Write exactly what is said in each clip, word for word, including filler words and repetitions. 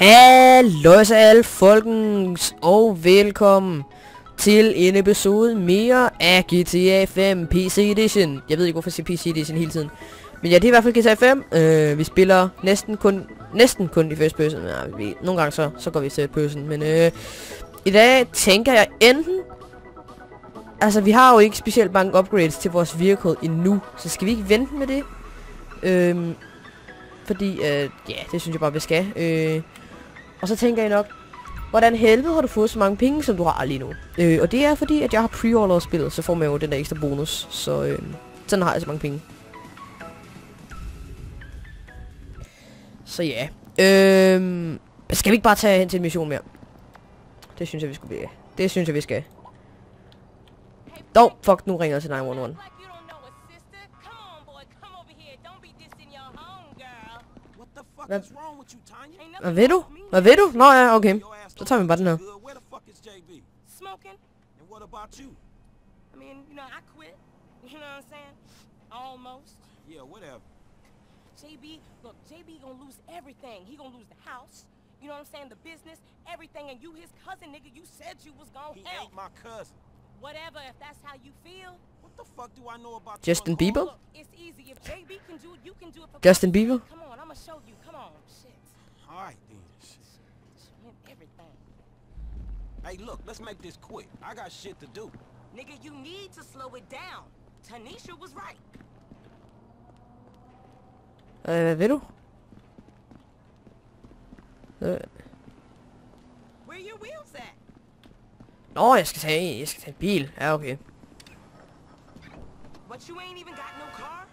Hallo alle folkens, og velkommen til en episode mere af G T A fem P C Edition. Jeg ved ikke hvorfor jeg siger P C Edition hele tiden, men ja, det er i hvert fald G T A fem. øh, Vi spiller næsten kun Næsten kun i first person. Ja, vi, nogle gange så, så går vi til person. Men øh, i dag tænker jeg enten, altså vi har jo ikke specielt mange upgrades til vores vehicle endnu, så skal vi ikke vente med det. øh, Fordi, øh, ja, det synes jeg bare vi skal. øh, Og så tænker jeg nok, hvordan helvede har du fået så mange penge, som du har lige nu? Øh, og det er fordi, at jeg har pre-orderet spillet, så får man jo den der ekstra bonus. Så øh, sådan har jeg så mange penge. Så ja. Øh, skal vi ikke bare tage hen til en mission mere? Det synes jeg, vi skulle blive. Det synes jeg, vi skal. Dog, fuck, nu ringer jeg til ni et et. Hvad? Hvad ved du? Hvad ved du? Nå ja, okay. Så tager vi bare den her. Smoking? And what about you? I mean, you know, I quit. You know what I'm saying? Almost. Yeah, whatever. J B, look, J B gonna lose everything. He gonna lose the house. You know what I'm saying? The business, everything. And you his cousin, nigga. You said you was gonna He help. ain't my cousin. Whatever, if that's how you feel. What the fuck do I know about Justin your Bieber? Look, it's easy. If J B can do it, you can do it for Justin God's sake. Bieber? Come on, I'ma show you. Come on. Shit. Alright then. Shit. And everything. Hey, look, let's make this quick. I got shit to do. Nigga, you need to slow it down. Tanisha was right. Øh, hvad ved du? Øh. Where your wheels at? Nå, jeg skal tage, jeg skal tage en bil. Ja, okay. But you ain't even got no car?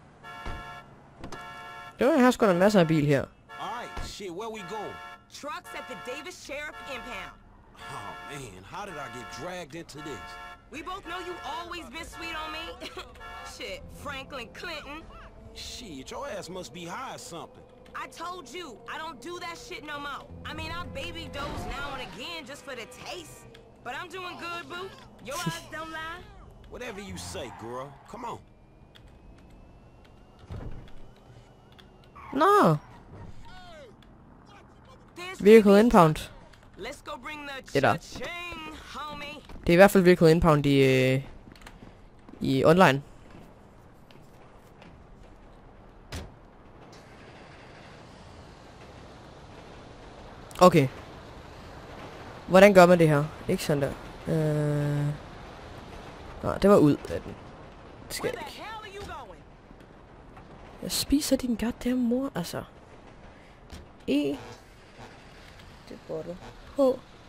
Jo, jeg har sgu da masser af bil her. Alright, shit, where we going? Trucks at the Davis Sheriff Impound. Oh man, how did I get dragged into this? We both know you always been sweet on me. Shit, Franklin Clinton. Shit, your ass must be high or something. I told you, I don't do that shit no more. I mean, I baby dose now and again just for the taste. But I'm doing good, boo. Your eyes don't lie. Whatever you say, girl. Come on. Nå, There's vehicle impound. Let's go bring the Det der. cha-ching, homie. Det er i hvert fald vehicle impound i, øh, i online. Okay. Hvordan gør man det her? Ikke sådan der. Øh... Nej, det var ud af den. Det skal Where jeg the ikke. hell are you going? Jeg spiser din goddamn mor, altså. E. Det er bottle. H.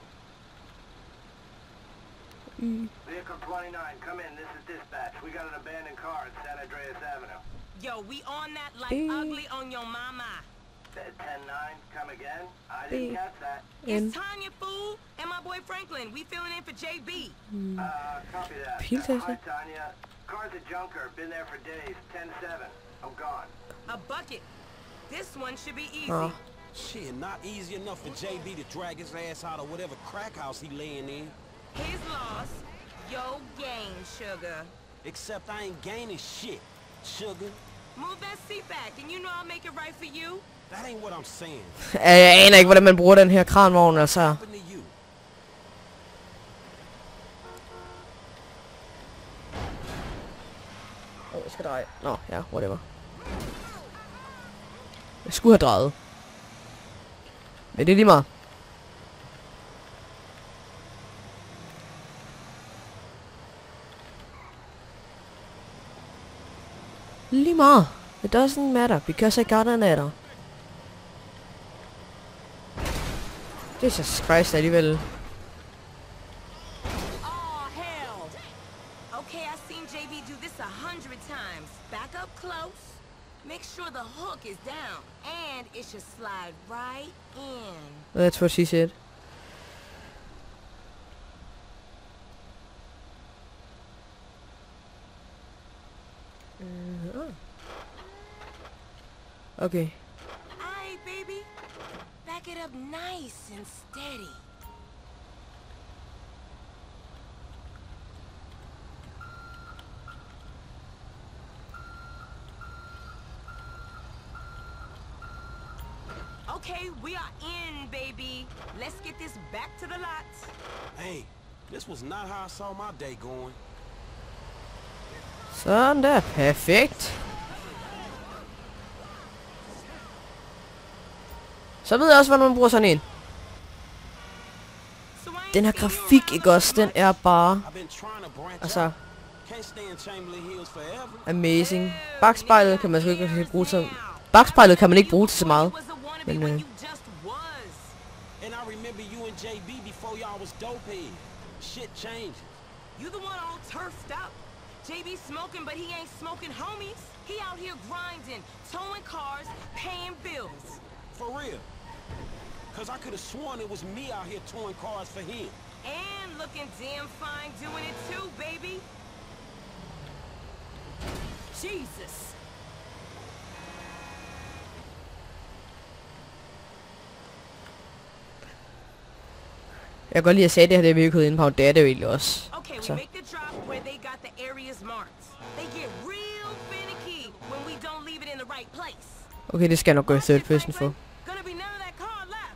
Y. Vehicle twenty-nine, come in. This is dispatch. We got an abandoned car at San Andreas Avenue. Yo, we on that like Eh. ugly on your mama. ten nine, come again? I didn't Eh. catch that. N. It's Tanya, fool, and my boy Franklin. We filling in for J B. Uh, copy that. Piltasse. Hi, Tanya. Car's a junker. Been there for days. ten seven. I'm gone. A bucket. This one should be easy. Nå. Shit, not easy enough for J B to drag his ass out of whatever crack house he laying in. His loss, your gain, sugar. Except I ain't gaining shit, sugar. Move that seat back, and you know I'll make it right for you. That ain't what I'm saying. Jeg aner ikke, hvordan man bruger den her kranvogn, altså. Happened to you? Åh, jeg skal dreje. Nå, ja, whatever. Jeg skulle have drejet. Men det er lige meget. Lige meget. It doesn't matter, because I got an adder. Jesus Christ, alligevel. Oh, hell. Okay, I've seen J B do this a hundred times. Back up close. Make sure the hook is down. And it should slide right in. That's what she said. Uh, oh. Okay. Aight, baby. Back it up nice and steady. Okay, we are in, baby. Let's get this back to the lot. Hey, this was not how I saw my day going. Sådan der. Perfekt. Så ved jeg også, hvordan man bruger sådan en. Den her grafik, ikke også? Den er bare... Altså... amazing. Bagspejlet kan man sgu ikke bruge til... Bagspejlet kan man ikke bruge til så meget. Men øh... J B smoking, but he ain't smoking homies. He out here grinding, towing cars, paying bills. For real. Cause I could have sworn it was me out here towing cars for him. And looking damn fine doing it too, baby. Jesus. Jeg kan godt lide at sige, at det her det er virkelig inde på, det er det jo egentlig også. Okay, we Så. make the drop where they got the areas marked. They get real finicky when we don't leave it in the right place. Okay, det skal jeg nok gå i third person for. Gonna be none of that car left.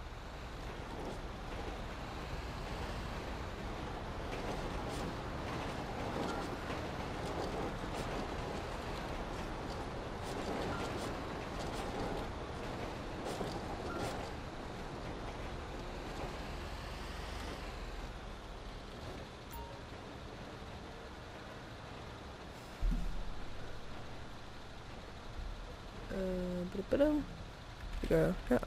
Det gør jeg her.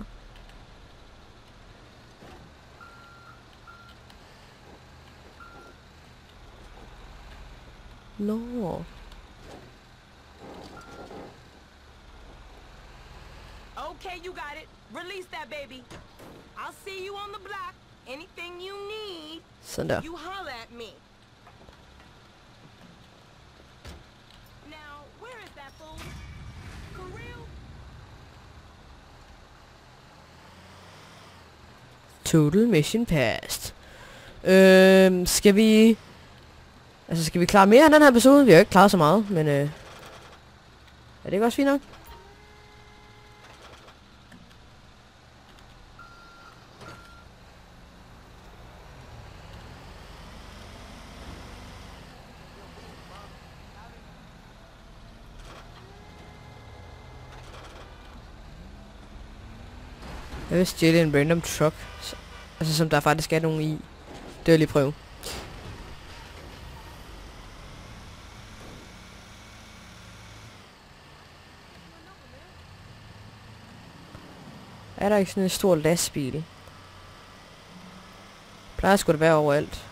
Nå. Okay, you got it. Release that baby. I'll see you on the block. Anything you need, Sådan der. you holler at me. Now, where is that fool? For real? Total mission passed. Øhm, skal vi... Altså, skal vi klare mere af den her episode? Vi har jo ikke klaret så meget, men øh... er det ikke også fint nok? Jeg vil stjæle en random truck. Altså som der faktisk er nogen i. Det vil jeg lige prøve. Er der ikke sådan en stor lastbil? Plejer sgu det være overalt.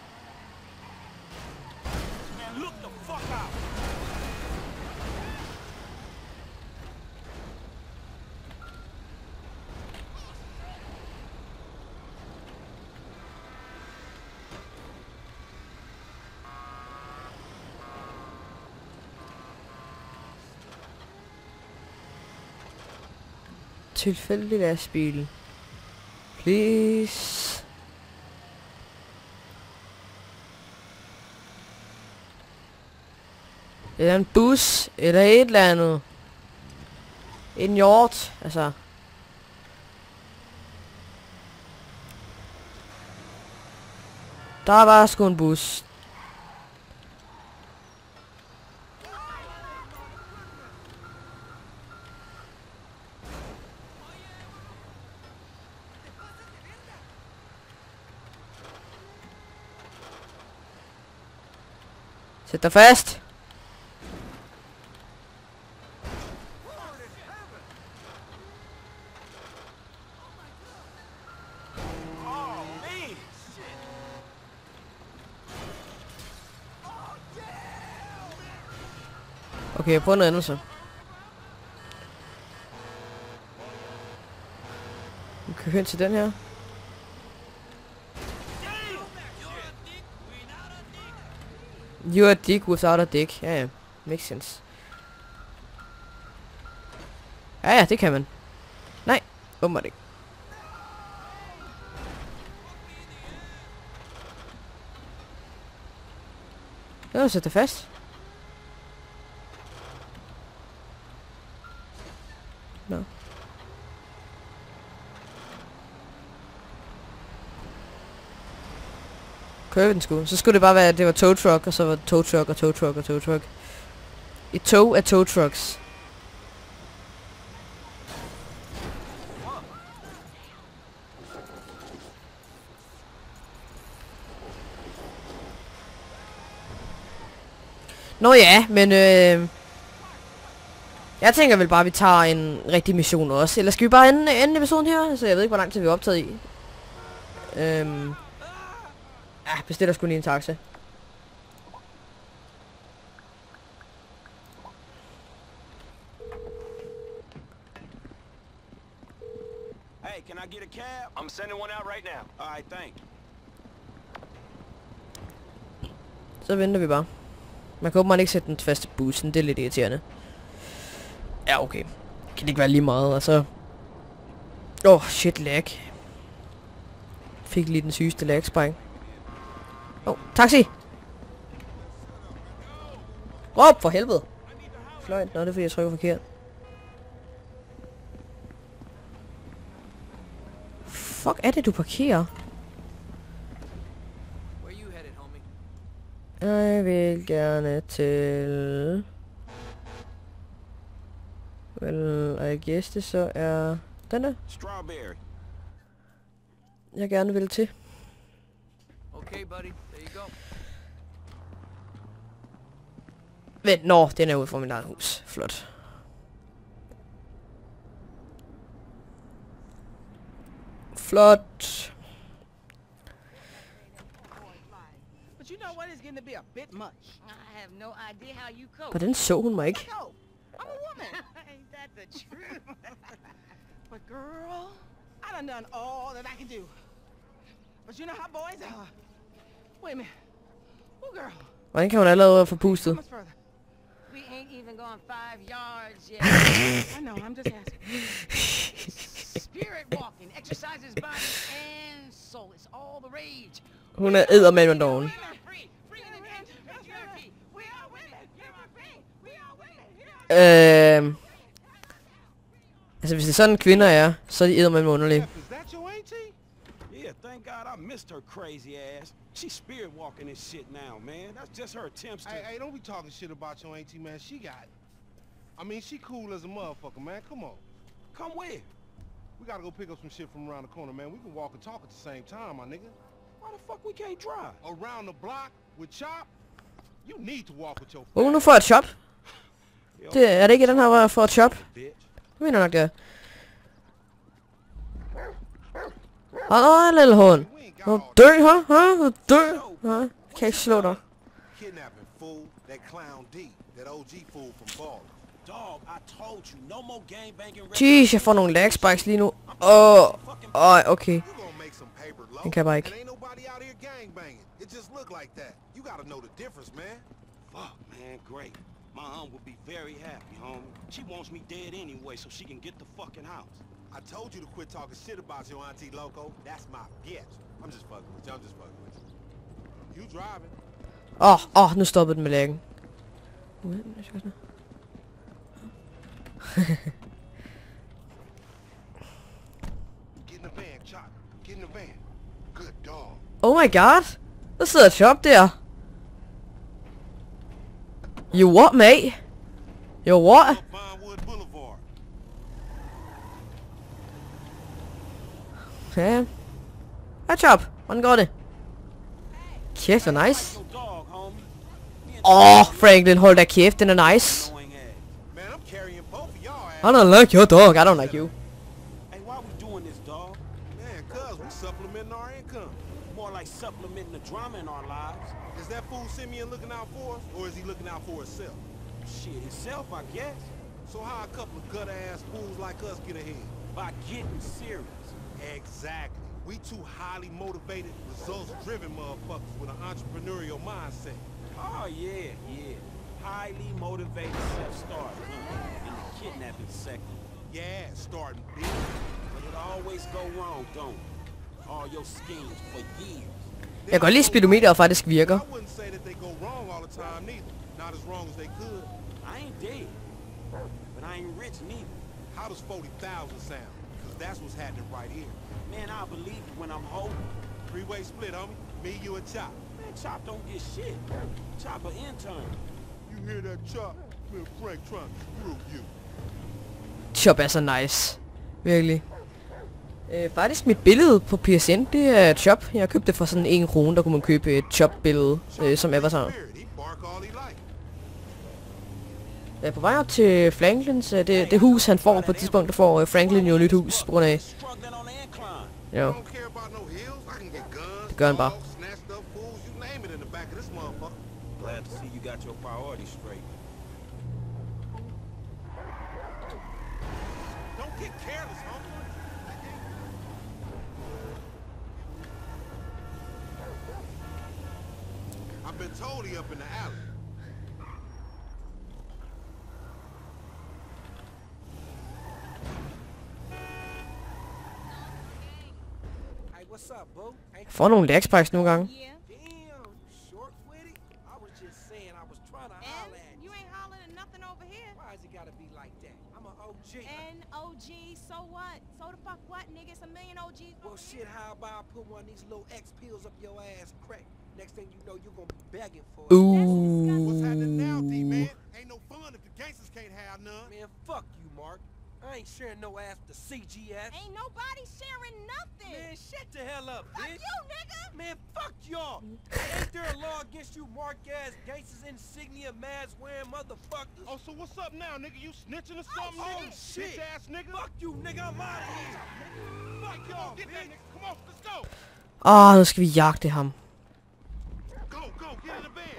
Tilfældig lastbil. Please. Eller en bus, eller et eller andet. En hjort, altså. Der var sgu en bus. Sæt dig fast. Okay, jeg prøver noget andet så. Vi kan hen til den her. You're a dick without a dick. Ja, ja. Makes sense. Ja, ja, det kan man. Nej, åbenbart ikke. Jeg vil sætte det fast. Nå. Kører vi den sgu. Så skulle det bare være, at det var tow truck, og så var det tow truck og tow truck og tow truck. Et tog af tow trucks. Nå ja, men øh, jeg tænker vel bare, at vi tager en rigtig mission også. Eller skal vi bare ende, ende episoden her? Så jeg ved ikke, hvor lang tid vi er optaget i. Øhm, ja, bestiller sgu lige en taxa. Hey, can I get a cab? I'm sending one out right now. All right, thanks. Så venter vi bare. Man kan åbenbart ikke sætte den fast i bussen, det er lidt irriterende. Ja, okay. Kan det ikke være lige meget, altså. Åh, oh, shit, lag. Fik lige den sygeste lag-spring. Åh, oh, taxi! Råb for helvede! Fløjt, nå, det er fordi jeg trykker forkert. Fuck er det, du parkerer? Jeg vil gerne til... Well, I guess det så er... Den der. Strawberry. Jeg gerne vil til. Okay, buddy. There you go. Vent, nå, den er ude fra mit eget hus. Flot. Flot. But you know what? It's getting to be a bit much. I have no idea how you cope. Hvordan så hun mig ikke? No, I'm a woman. Ain't that the truth? But girl, I done done all that I can do. But you know how boys are. Wait a minute. Oh, girl. Hvordan kan hun allerede få How pustet? much further? We ain't even gone five yards yet. I know. I'm just asking. Spirit walking exercises body and soul. It's all the rage. Hun er eddermame med doven. Women are free. Free in the patriarchy. We are women. You're our free. We are women. Øhm... Altså, hvis det er sådan kvinder er, så er de eddermame underlige. Is that your auntie? Yeah, thank God I missed her crazy ass. She's spirit walking this shit now, man. That's just her attempts to... Hey, hey, don't be talking shit about your auntie, man. She got it. I mean, she cool as a motherfucker, man. Come on. Come where? We gotta go pick up some shit from around the corner, man. We can walk and talk at the same time, my nigga. Why the fuck we can't drive? Around the block with Chop? You need to walk with your... Hvor hun nu får et shop? Det er det ikke den her, hvor jeg får et shop? Bitch. Jeg mener nok det er. Åh, lille hund. Nå, dø, hå? Hå? Dø. Hå? Kan ikke slå dig. Kidnapping fool, that clown D, that O G fool from Ball. Dog, I told you, no more gangbanging. Jeez, jeg får nogle lag spikes lige nu. Åh, oh, okay. You gonna make some paper low. Den kan jeg bare And ikke. ain't nobody out here gangbanging. It just look like that. You gotta know the difference, man. Fuck, man, great. My aunt would be very happy, homie. She wants me dead anyway so she can get the fucking house. I told you to quit talking shit about your auntie Loco. That's my bitch. I'm just fucking with you. I'm just fucking with you. You driving. Åh, oh, åh, oh, nu stoppede den med laggen. Get in the van, Chop. Get in the van. Good dog. Oh my god. Der sidder et shop der. You what, mate? You what? Up Vinewood Boulevard. Ja. Hej, shop. Hvordan går det? Kæft, det er nice. No dog, homie. Me and Åh, oh, Franklin, hold da kæft, den er nice. annoying ass. Man, I'm carrying both of y'all ass. I don't like your dog, I don't like you. Hey, why we doing this, dog? Man, cuz we supplementing our income. More like supplementing the drama in our lives. Is that fool Simeon looking out for us, or is he looking out for himself? Shit, himself, I guess. So how a couple of gutter-ass fools like us get ahead? By getting serious. Exactly. We two highly motivated, results-driven motherfuckers with an entrepreneurial mindset. Oh, yeah, yeah. Highly motivated self-starter, huh? In the kidnapping sector. Yeah, starting big. But it always go wrong, don't it? All your schemes for years. Jeg kan godt lide speedometer faktisk virker. I wouldn't say that they go wrong all the time neither. Not as wrong as they could. I ain't dead. But I ain't rich neither. How does forty thousand sound? Cause that's what's happening right here. Man, I believe it when I'm holding. Three-way split, homie. Me, you, and Chop. Chop don't get shit. Chop an intern. You hear that, Chop? Me and Frank trying to screw you. Chop er så nice. Virkelig. Øh, faktisk mit billede på P S N, det er Chop. Jeg købte det for sådan en krone, der kunne man købe et Chop-billede, øh, som Avatar. Jeg er på vej op til Franklins, øh, det, det hus han får på et tidspunkt, der får øh, Franklin jo et nyt hus, på grund af... Jo. Det gør han bare. Glad to see you got your priorities straight. Don't get careless, homie. I've been told he up in the alley. Hey, what's up, boo? Hey, Får nogle lagsparks nogle gange. Yeah. damn, short with it. I was just saying, I was trying to holler at And you. you ain't hollering at nothing over here. Why is it gotta be like that? I'm an O G. And O G, so what? So the fuck what, nigga? It's a million O Gs. Well, shit, how about I put one of these little X pills up your ass crack? Next thing you know, you're gonna be begging for it. What's happening now, D-man? Ain't no fun if the gangsters can't have none. Man, fuck you, Mark. I ain't sharing no ass to C G S. Ain't nobody sharing nothing. Man, shut the hell up, Fuck bitch. you, nigga. Man, fuck y'all. Ain't there a law against you mark-ass gangsters, insignia, mask wearing motherfuckers? Oh, so what's up now, nigga? You snitching or something, Oh, nigga? shit. Bitch ass nigga. Fuck you, nigga. I'm out of here. Fuck Come on, y'all, get that bitch. nigga. Come on, let's go. Åh, nu skal vi jagte ham. Go, go, get in the van.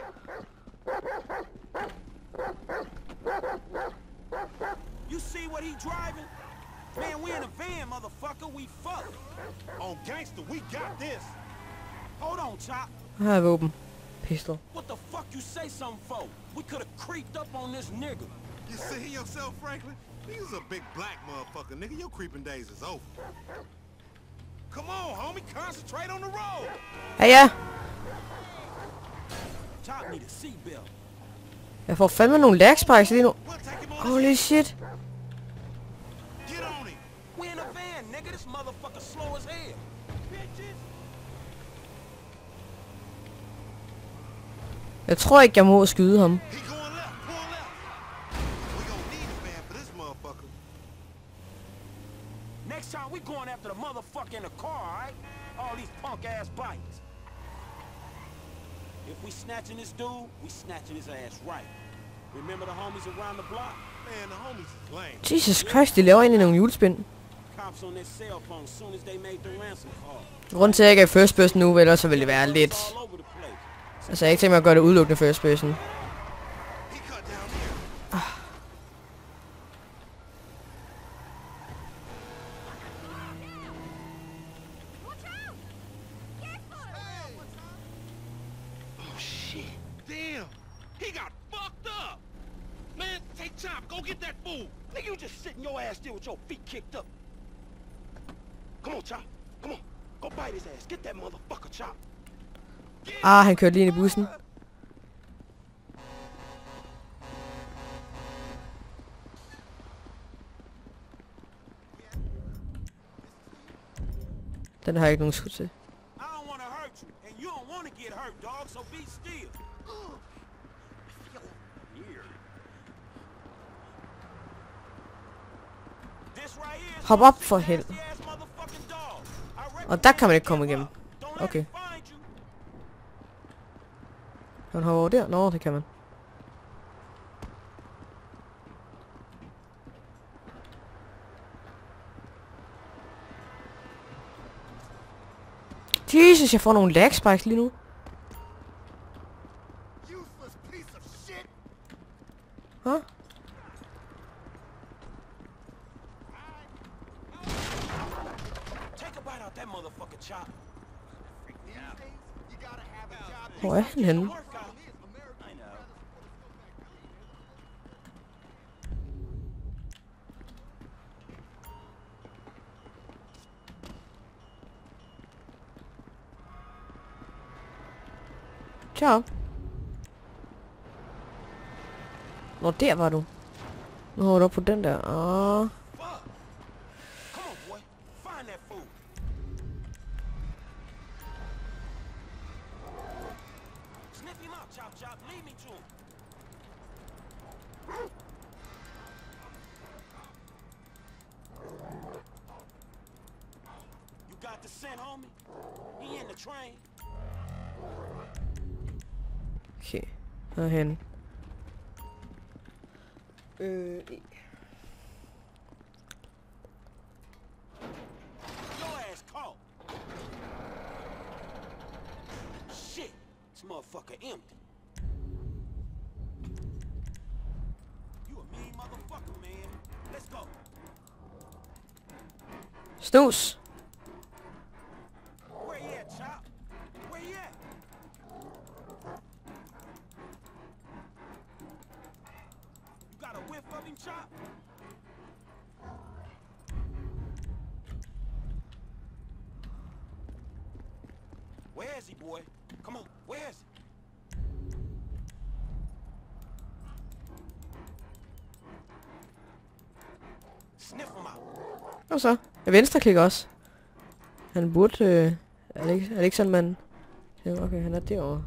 You see what he driving? Man, we in a van, motherfucker. We fucked. On gangster, we got this. Hold on, Chop. Her er våben. Pistol. What the fuck you say something for? We could have creeped up on this nigga. You see yourself, Franklin? He's a big black motherfucker, nigga. Your creeping days is over. Come on, homie. Concentrate on the road. Ja, ja. Chop need a seatbelt. Jeg får fandme nogle lagsparks lige nu. We'll take him on the Holy shit. Get on him. We in a van, nigga. This motherfucker slow as hell. Bitches. Jeg tror ikke, jeg må skyde ham. He going left. Pull left. We gonna need a van for this motherfucker. Next time we going after the motherfucker in the car, alright? All these punk ass bikes. If we snatching this dude, we snatching his ass right. Remember the homies around the block? Man, the homies is lame. Jesus Christ, de laver egentlig nogle julespind. Cops on their cell phone soon as they made the ransom call. Grunden til, at jeg ikke er i first person nu, ellers så vil det være lidt... All over the place. Altså, jeg har ikke tænkt mig at gøre det udelukkende first person. He cut down here. Oh, shit. Damn. He got fucked up. Man, take Chop. Go get that fool. Nigga, you just sitting your ass there with your feet kicked up. Come on, Chop. Come on. Go bite his ass. Get that motherfucker, Chop. Ah, han kørte lige ind i bussen. Den har jeg ikke nogen skud til. I don't want to hurt you, and you don't want to get hurt, dog, so be still. This right here is Hop some op for nasty helvede. ass motherfucking dog. I reckon Og der kan man you ikke komme give igennem. up. Don't let Okay. it find you. Han har over der? Nå, det kan man. Jesus, jeg får nogle lag spikes lige nu. Useless piece of shit. Huh? Take a bite out that motherfucker, Chop. You gotta have a job. Hvor er han henne? Workout. I know. Ciao. Nå, der var du. Nu har du op på den der. Ah. Fuck. Come on, boy. Find that fool. chop chop. Lead me to him. You got the scent, homie? He in the train. Okay, herhen. Øh... Your ass caught. Shit, this motherfucker empty. You a mean motherfucker, man. Let's go. Snus! Where you at, Chop? Where you at? You got a whiff of him, Chop? Where is he, boy? Come on, where is he? Sniff him out. Og så. Jeg venstreklikker også. Han burde... Øh, er, det ikke, er det ikke sådan, man... Ja, okay, han er derovre.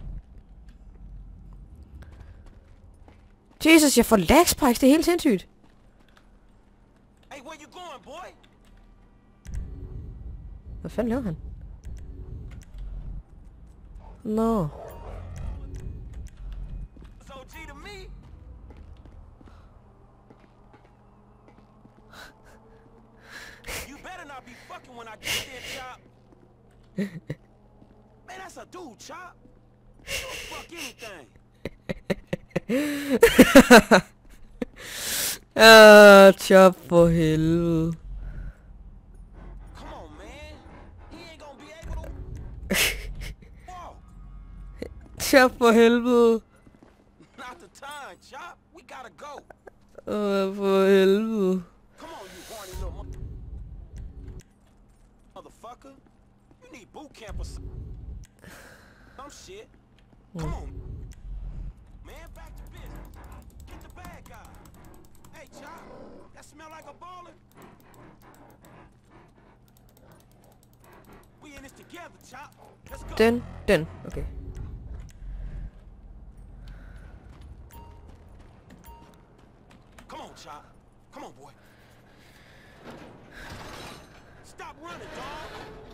Jesus, jeg får lag spikes, det er helt sindssygt. Hey, where you going, boy? Hvad fanden laver han? Nå. It's O G to me. You better not be fucking when I get there, Chop. Man, that's a dude, Chop. You don't fuck anything. Ah, chop for helvede. Come on, man. He ain't gonna be able to. Whoa, Chop for helvede. not the time, Chop. We gotta go. Åh, for helvede. Come on, you horny little mo motherfucker. You need boot camp or some, some shit. Come on. Man, back to business. Get the bad guy. Hey, Chop. That smell like a baller? We in this together, Chop. Let's go. Den, den. Okay. Come on, Chop. Come on, boy. Stop running, dog.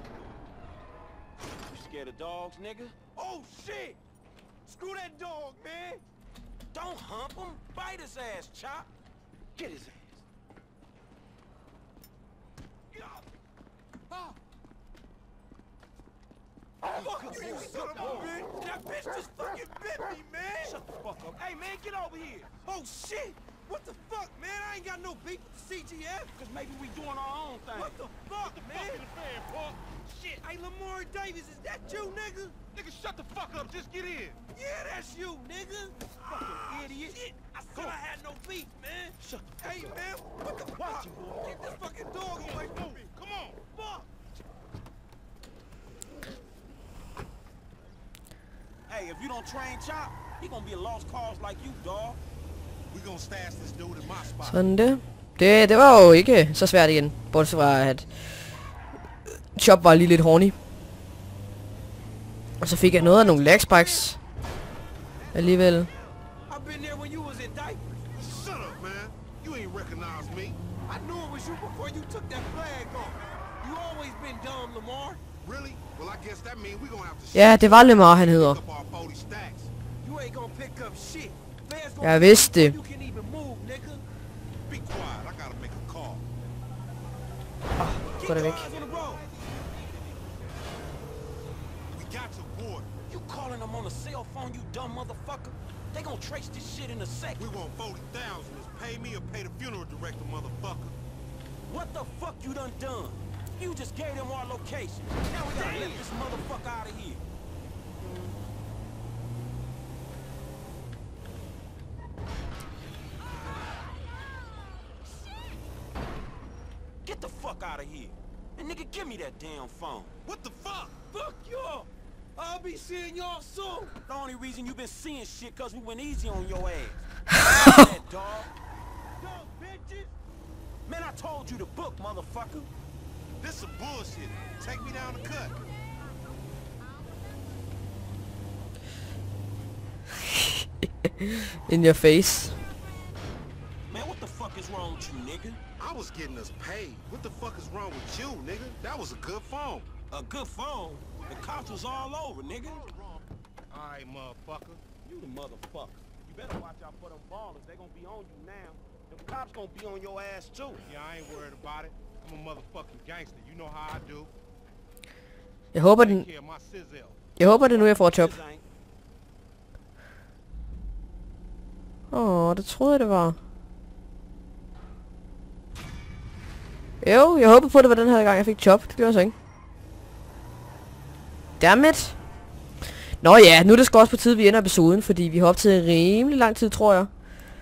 You scared of dogs, nigga? Oh, shit! Screw that dog, man! Don't hump him. Bite his ass, Chop. Get his ass. Yeah. Oh. Fuck you, son of a bitch! That bitch just fucking bit me, man! Shut the fuck up. Hey, man, get over here. Oh, shit! What the fuck, man? I ain't got no beef with the C G F. Cause maybe we doing our own thing. What the fuck, the man? Fuck the fan, Park. Shit. Hey, Lamar Davis, is that you, nigga? Nigga, shut the fuck up. Just get in. Yeah, that's you, nigga. Fucking idiot. Shit. I said I had no beef, man. Shut the fuck hey, up. Man, what the fuck? Get this fucking dog away from me. Come on. Fuck. Hey, if you don't train Chop, he gonna be a lost cause like you, dog. We gonna stash this dude in my spot. Sådan det. Det, det var jo ikke så svært igen. Bortset fra at Chop var lige lidt horny. Og så fik jeg noget af nogle lag spikes. Alligevel. I've been there when you was in diapers. Shut up, man. You ain't recognize me. I knew it was you before you took that flag off. You always been dumb, Lamar. Really? Well, I guess that means we gonna have to Ja, det var Lemar, han hedder. pick up our forty stacks. You ain't gonna pick up shit. Jeg vidste det. You can even move, nigga. Be quiet. I gotta make a call. Gå da væk. Eyes on the road. We got your boy. You calling them on a cell phone, you dumb motherfucker? They gonna trace this shit in a second. We want forty thousand. Is pay me or pay the funeral director, motherfucker. What the fuck you done done? You just gave them our location. Now we gotta let this motherfucker out of here. Get the fuck out of here. And nigga, give me that damn phone. What the fuck? Fuck y'all. I'll be seeing y'all soon. The only reason you been seeing shit cause we went easy on your ass. That dog. Dumb bitches. Man, I told you to book, motherfucker. This some bullshit. Take me down the cut. In your face. Man, what the fuck is wrong with you, nigga? I was getting us paid. What the fuck is wrong with you, nigga? That was a good phone. A good phone? The cops was all over, nigga. Alright, motherfucker. You the motherfucker. You better watch out for them ballers. They gonna be on you now. Them cops gonna be on your ass too. Yeah, I ain't worried about it. I'm a motherfucking gangster. You know how I do. Jeg håber den... Take care of my sizzle. Jeg håber det nu jeg får job. This ain't- Åh, oh, det troede jeg det var. Jo, jeg håber på det var den her gang jeg fik job. Det gjorde jeg så ikke. Dammit. Nå ja, nu er det sgu også på tide vi ender episoden, fordi vi har op til rimelig lang tid, tror jeg.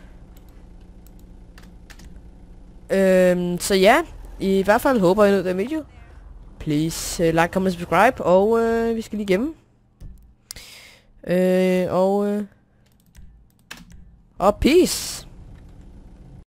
Øhm, så ja, i hvert fald håber jeg nød den video. Please uh, like, comment, subscribe, og uh, vi skal lige gemme. Øh, og... Uh, og peace!